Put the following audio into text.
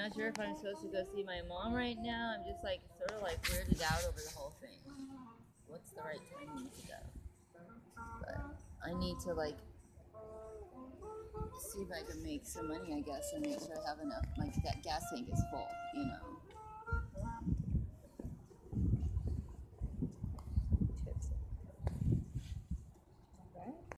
not sure if I'm supposed to go see my mom right now. I'm just like sort of like weirded out over the whole thing. What's the right timing to go? But I need to like see if I can make some money, I guess, and make sure I have enough. My gas tank is full, you know.